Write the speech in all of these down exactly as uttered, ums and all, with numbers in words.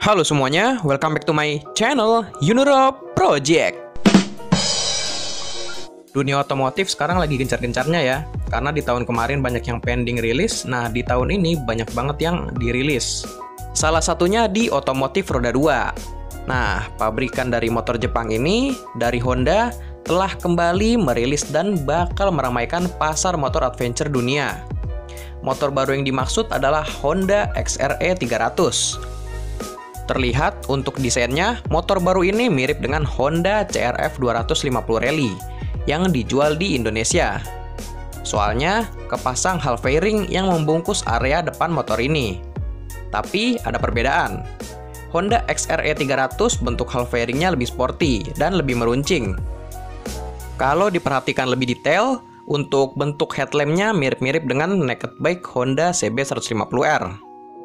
Halo semuanya, welcome back to my channel Yunuro Project. Dunia otomotif sekarang lagi gencar-gencarnya ya, karena di tahun kemarin banyak yang pending rilis. Nah, di tahun ini banyak banget yang dirilis. Salah satunya di otomotif roda dua. Nah, pabrikan dari motor Jepang ini, dari Honda, telah kembali merilis dan bakal meramaikan pasar motor adventure dunia. Motor baru yang dimaksud adalah Honda X R E tiga ratus. Terlihat untuk desainnya, motor baru ini mirip dengan Honda C R F dua lima puluh Rally yang dijual di Indonesia. Soalnya, kepasang hall fairing yang membungkus area depan motor ini. Tapi, ada perbedaan. Honda X R E tiga ratus bentuk hall fairingnya lebih sporty dan lebih meruncing. Kalau diperhatikan lebih detail, untuk bentuk headlampnya mirip-mirip dengan naked bike Honda C B seratus lima puluh R.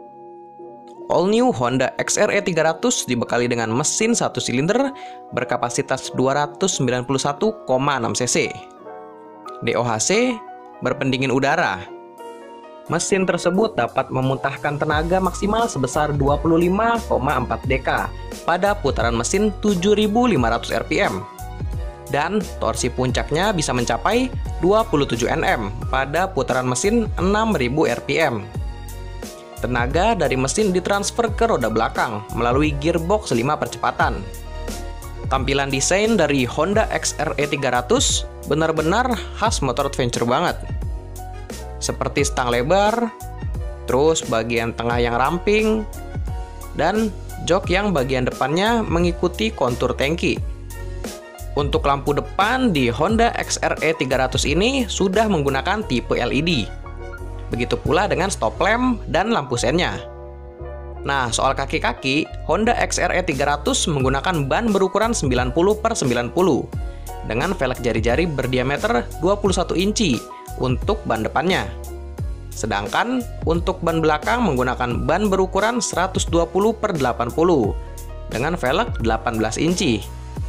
All new Honda X R E tiga ratus dibekali dengan mesin satu silinder berkapasitas dua ratus sembilan puluh satu koma enam cc. D O H C berpendingin udara. Mesin tersebut dapat memuntahkan tenaga maksimal sebesar dua puluh lima koma empat deka pada putaran mesin tujuh ribu lima ratus R P M. Dan torsi puncaknya bisa mencapai dua puluh tujuh newton meter pada putaran mesin enam ribu R P M. Tenaga dari mesin ditransfer ke roda belakang melalui gearbox lima percepatan. Tampilan desain dari Honda X R E tiga ratus benar-benar khas motor adventure banget. Seperti stang lebar, terus bagian tengah yang ramping, dan jok yang bagian depannya mengikuti kontur tangki. Untuk lampu depan di Honda X R E tiga ratus ini sudah menggunakan tipe L E D. Begitu pula dengan stop lamp dan lampu sennya. Nah, soal kaki-kaki, Honda X R E tiga ratus menggunakan ban berukuran sembilan puluh per sembilan puluh dengan velg jari-jari berdiameter dua puluh satu inci untuk ban depannya. Sedangkan untuk ban belakang menggunakan ban berukuran seratus dua puluh per delapan puluh dengan velg delapan belas inci.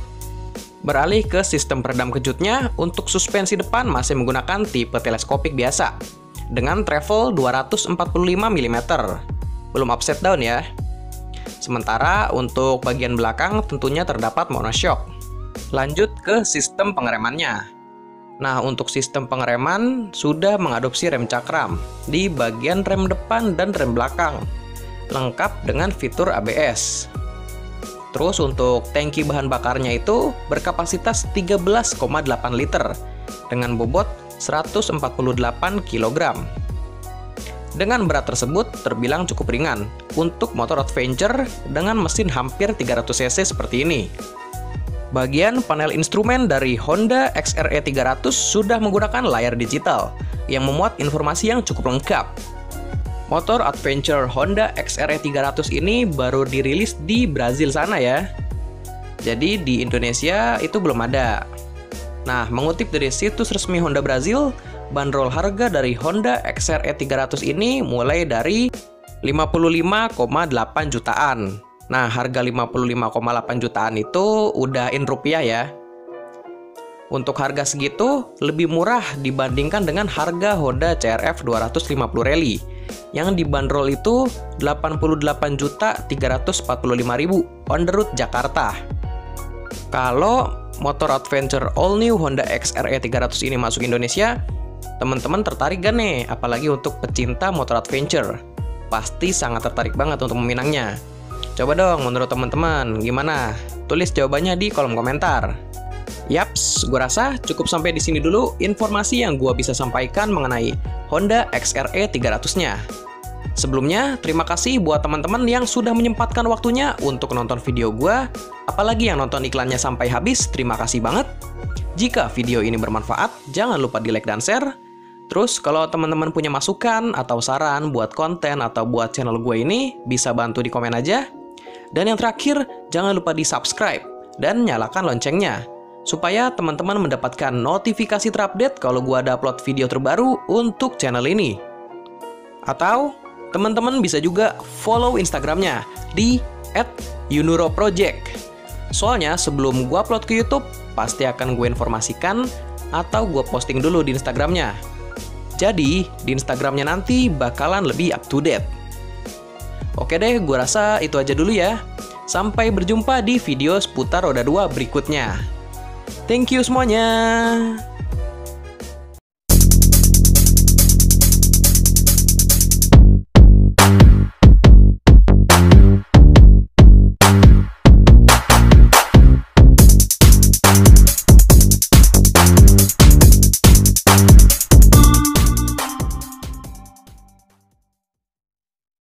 Beralih ke sistem peredam kejutnya, untuk suspensi depan masih menggunakan tipe teleskopik biasa dengan travel dua ratus empat puluh lima milimeter, belum upside down ya. Sementara untuk bagian belakang tentunya terdapat monoshock. Lanjut ke sistem pengeremannya. Nah, untuk sistem pengereman sudah mengadopsi rem cakram di bagian rem depan dan rem belakang, lengkap dengan fitur A B S. Terus untuk tangki bahan bakarnya itu berkapasitas tiga belas koma delapan liter dengan bobot seratus empat puluh delapan kilogram. Dengan berat tersebut terbilang cukup ringan untuk motor adventure dengan mesin hampir tiga ratus cc seperti ini. Bagian panel instrumen dari Honda X R E tiga ratus sudah menggunakan layar digital yang memuat informasi yang cukup lengkap. Motor adventure Honda X R E tiga ratus ini baru dirilis di Brazil sana ya. Jadi di Indonesia itu belum ada. Nah, mengutip dari situs resmi Honda Brazil, bandrol harga dari Honda X R E tiga ratus ini mulai dari lima puluh lima koma delapan jutaan. Nah, harga lima puluh lima koma delapan jutaan itu udah in rupiah ya. Untuk harga segitu lebih murah dibandingkan dengan harga Honda C R F dua lima puluh Rally yang dibanderol itu delapan puluh delapan juta tiga ratus empat puluh lima ribu on the road Jakarta. Kalau motor adventure all new Honda X R E tiga ratus ini masuk Indonesia, teman-teman tertarik gak nih? Apalagi untuk pecinta motor adventure, pasti sangat tertarik banget untuk meminangnya. Coba dong menurut teman-teman gimana? Tulis jawabannya di kolom komentar. Yaps, gue rasa cukup sampai di sini dulu informasi yang gue bisa sampaikan mengenai Honda X R E tiga ratus-nya. Sebelumnya, terima kasih buat teman-teman yang sudah menyempatkan waktunya untuk nonton video gue. Apalagi yang nonton iklannya sampai habis, terima kasih banget. Jika video ini bermanfaat, jangan lupa di like dan share. Terus, kalau teman-teman punya masukan atau saran buat konten atau buat channel gue ini, bisa bantu di komen aja. Dan yang terakhir, jangan lupa di subscribe dan nyalakan loncengnya, supaya teman-teman mendapatkan notifikasi terupdate kalau gue ada upload video terbaru untuk channel ini. Atau, teman-teman bisa juga follow Instagramnya di at yunuro project. Soalnya sebelum gue upload ke YouTube, pasti akan gue informasikan atau gue posting dulu di Instagramnya. Jadi, di Instagramnya nanti bakalan lebih up to date. Oke deh, gue rasa itu aja dulu ya. Sampai berjumpa di video seputar roda dua berikutnya. Thank you semuanya.